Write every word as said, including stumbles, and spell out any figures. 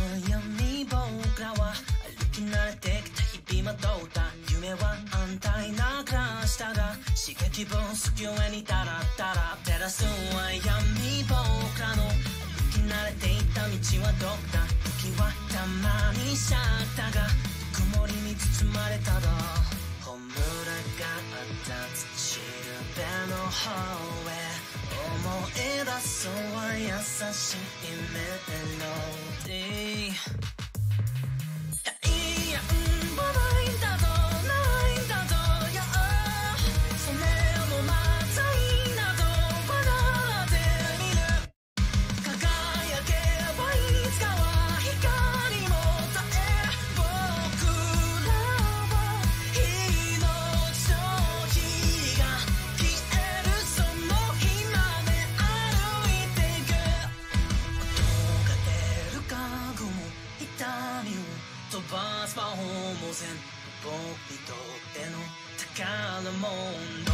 闇僕らは歩き慣れてきた日々まとった夢は安泰な暮らしたが刺激分好き上にダラダラ照らすは闇僕らの歩き慣れていた道はどこだ時はたまにシャッターが曇りに包まれただほむらがあった土壁の方へ思い出すは優しいメロディーいやうんもないんだぞないんだぞいやそれもまたいいなと笑ってみる輝けばいつかは光も絶え僕らは命の火が消えるその日まで歩いていく音が出る家具も痛みを飛ばす魔法も全部僕にとっての宝物